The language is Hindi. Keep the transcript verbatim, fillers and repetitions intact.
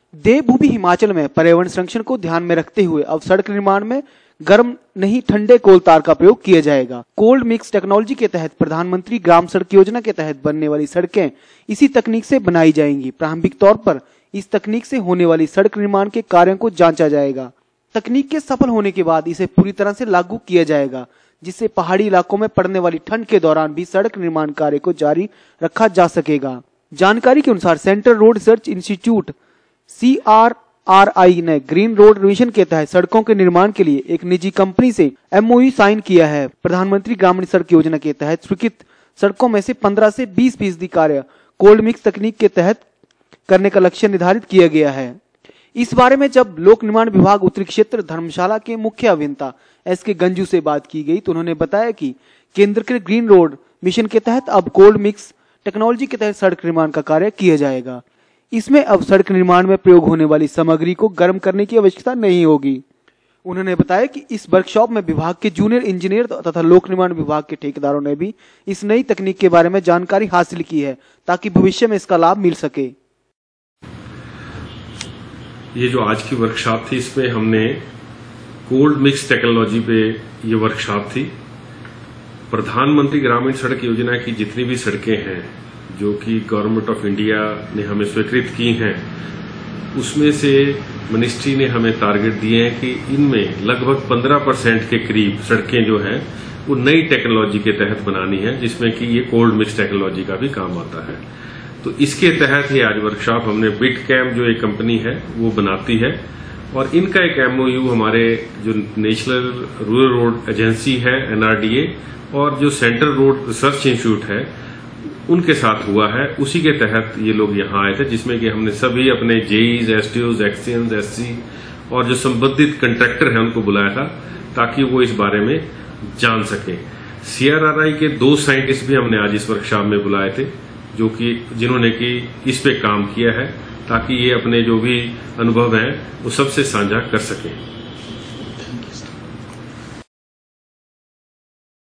देवभूमि हिमाचल में पर्यावरण संरक्षण को ध्यान में रखते हुए अब सड़क निर्माण में गर्म नहीं ठंडे कोल तार का प्रयोग किया जाएगा। कोल्ड मिक्स टेक्नोलॉजी के तहत प्रधानमंत्री ग्राम सड़क योजना के तहत बनने वाली सड़कें इसी तकनीक से बनाई जाएंगी। प्रारंभिक तौर पर इस तकनीक से होने वाली सड़क निर्माण के कार्यों को जांचा जाएगा। तकनीक के सफल होने के बाद इसे पूरी तरह से लागू किया जाएगा, जिससे पहाड़ी इलाकों में पड़ने वाली ठंड के दौरान भी सड़क निर्माण कार्य को जारी रखा जा सकेगा। जानकारी के अनुसार central road research institute C R R I ने ग्रीन रोड मिशन के तहत सड़कों के निर्माण के लिए एक निजी कंपनी से एम ओ यू साइन किया है। प्रधानमंत्री ग्रामीण सड़क योजना के तहत स्वीकृत सड़कों में से पंद्रह से बीस फीसदी कार्य कोल्ड मिक्स तकनीक के तहत करने का लक्ष्य निर्धारित किया गया है। इस बारे में जब लोक निर्माण विभाग उत्तरी क्षेत्र धर्मशाला के मुख्य अभियंता एस के गंजू से बात की गई तो उन्होंने बताया कि केंद्र के ग्रीन रोड मिशन के तहत अब कोल्ड मिक्स टेक्नोलॉजी के तहत सड़क निर्माण का कार्य किया जाएगा। इसमें अब सड़क निर्माण में प्रयोग होने वाली सामग्री को गर्म करने की आवश्यकता नहीं होगी। उन्होंने बताया कि इस वर्कशॉप में विभाग के जूनियर इंजीनियर तथा लोक निर्माण विभाग के ठेकेदारों ने भी इस नई तकनीक के बारे में जानकारी हासिल की है, ताकि भविष्य में इसका लाभ मिल सके। ये जो आज की वर्कशॉप थी, इसमें हमने कोल्ड मिक्स टेक्नोलॉजी पे ये वर्कशॉप थी। प्रधानमंत्री ग्रामीण सड़क योजना की जितनी भी सड़कें हैं जो कि गवर्नमेंट ऑफ इंडिया ने हमें स्वीकृत की हैं, उसमें से मिनिस्ट्री ने हमें टारगेट दिए हैं कि इनमें लगभग पंद्रह परसेंट के करीब सड़कें जो हैं वो नई टेक्नोलॉजी के तहत बनानी है, जिसमें कि ये कोल्ड मिक्स टेक्नोलॉजी का भी काम आता है। तो इसके तहत ही आज वर्कशॉप हमने बिटकैम जो एक कंपनी है वो बनाती है, और इनका एक एम ओ यू हमारे जो नेशनल रूरल रोड एजेंसी है एन आर डी ए और जो सेंट्रल रोड रिसर्च इंस्टीट्यूट है उनके साथ हुआ है। उसी के तहत ये लोग यहाँ आए थे, जिसमें कि हमने सभी अपने जेईज, एसटीओज, एक्सीएंस, एससी और जो संबंधित कंट्रैक्टर हैं उनको बुलाया था ताकि वो इस बारे में जान सकें। सी आर आर आई के दो साइंटिस्ट भी हमने आज इस वर्कशॉप में बुलाए थे, जो कि जिन्होंने कि इस पे काम किया है, ताकि ये अपने जो भी अनुभव हैं वो सबसे साझा कर सकें।